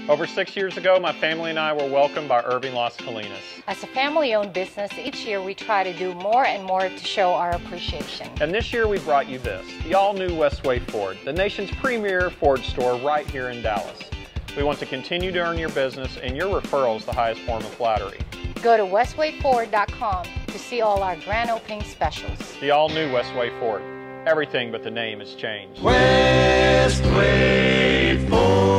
Over 6 years ago, my family and I were welcomed by Irving, Las Colinas. As a family-owned business, each year we try to do more and more to show our appreciation. And this year we brought you this, the all-new Westway Ford, the nation's premier Ford store right here in Dallas. We want to continue to earn your business, and your referral is the highest form of flattery. Go to westwayford.com to see all our grand opening specials. The all-new Westway Ford. Everything but the name has changed. Westway Ford.